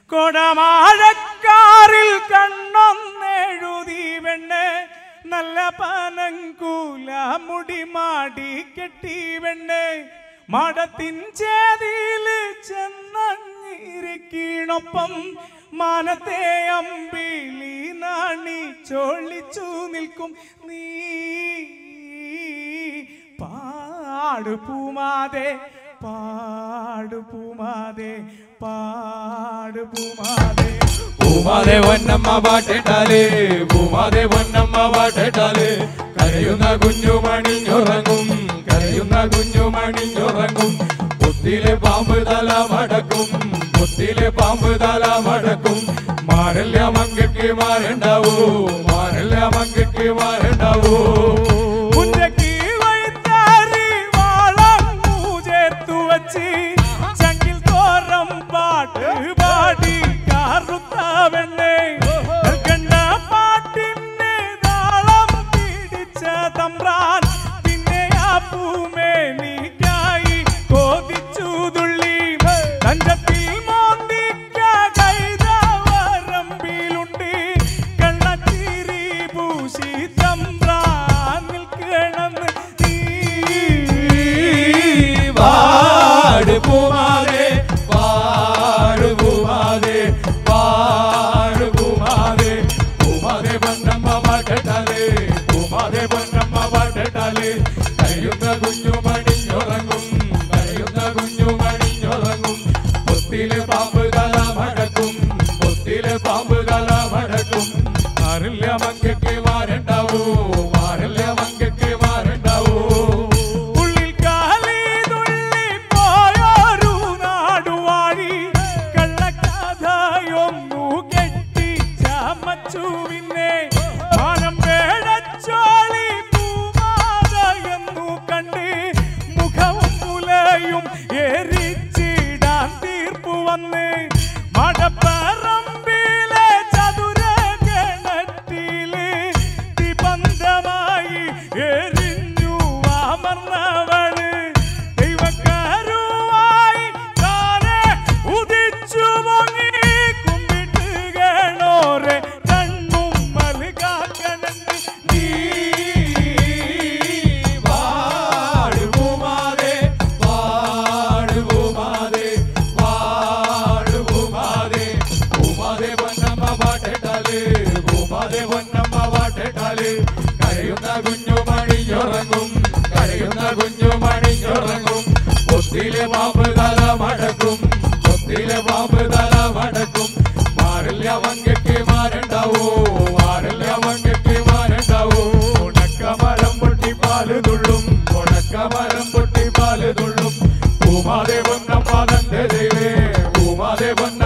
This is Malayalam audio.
കൊടമാഴക്കാറിൽ കണ്ണൊന്നെഴുതി വെണ്ണെ നല്ല പനങ്കൂല മുടി മാടി കെട്ടി വെണ്ണെ മടത്തിൻ ചേതിയില് ചെന്നിരിക്കണൊപ്പം മാനത്തെ അമ്പിളി നാണി ചോളിച്ചു നിൽക്കും നീ പാടു പൂമാതെ പാടു പൂമാതെ പാടു പൂമാതെ പൂമാതെ പൊന്നമ്മ പാട്ടിട്ടാലേ പൂമാതെ പൊന്നമ്മ പാട്ടിട്ടാലേ കരയുന്ന കുഞ്ഞുമണിഞ്ഞുറങ്ങും കരയുന്ന കുഞ്ഞുമണിഞ്ഞുറങ്ങും പുത്തിലെ പാമ്പ് തല മടക്കും പുത്തിലെ പാമ്പ് തല മടക്കും മാരല്ല മങ്കയ്ക്ക് മാരണ്ടാവൂ മാരല്ല മങ്കയ്ക്ക് മാരണ്ടാവൂ ചങ്കിൽ തോറം പാട്ട് പാടി കാറുത്താവെണ്ണേ കണ്ട പാട്ടിന് താളം പിടിച്ച തമ്പ്രാൻ പിന്നെ ആ പൂമേനിക്കായി കോതിച്ചു തുള്ളി തഞ്ചത്തിൽ മോന്തിക്ക കൈതവരമ്പിലുണ്ട് കണ്ണച്ചിരി പൂശി തമ്പ്രാൻ നിൽക്കണമെന്ന് പാട് പൂമാതെ പാട് പൂമാതെ പാട് പൂമാതെ പൂമാതെ പൊന്നമ്മ പാട്ടിട്ടാലേ പൂമാതെ പൊന്നമ്മ പാട്ടിട്ടാലേ കരയുന്ന കുഞ്ഞുമണിഞ്ഞുറങ്ങും കരയുന്ന കുഞ്ഞുമണിഞ്ഞുറങ്ങും പൊത്തിലെ പാമ്പ് തല മടക്കും പൊത്തിലെ പാമ്പ് തല മടക്കും മാറില്ല മങ്കയ്ക്ക് മാരണ്ടാവൂ മാറില്ല മങ്കയ്ക്ക് മാരണ്ടാവൂ മടപ്പറമ്പിലെ ചതുര കിണറ്റില് തിബന്ധമായി എരിഞ്ഞു അമർന്നവള് ദൈവക്കാരുമായി താനെ ഉദിച്ചു പൊങ്ങി കുമ്പിട്ടുകേണോരെ കണ്ണും മൽകാക്കണണ്ട് നീ പാട് പൂമാതെ പാട് പൂമാതെ പാട് പൂമാതെ പൂമാതെ പൊന്നമ്മ പാട്ടിട്ടാലേ പൂമാതെ പൊന്നമ്മ പാട്ടിട്ടാലേ കരയുന്ന കുഞ്ഞുമണിഞ്ഞുറങ്ങും കരയുന്ന കുഞ്ഞുമണിഞ്ഞുറങ്ങും പൊത്തിലെ പാമ്പ് തല മടക്കും പൊത്തിലെ പാമ്പ് തല മടക്കും മാറില്ല മങ്കയ്ക്ക് മാരണ്ടാവൂ മാറില്ല മങ്കയ്ക്ക് മാരണ്ടാവൂ ഉണക്കമരം പൊട്ടി പാല് തുള്ളും ഉണക്കമരം പൊട്ടി പാല് തുള്ളും പൂമാതെ പൊന്നമ്മ തന്റെ ദൈവേ പൂമാതെ പൊന്ന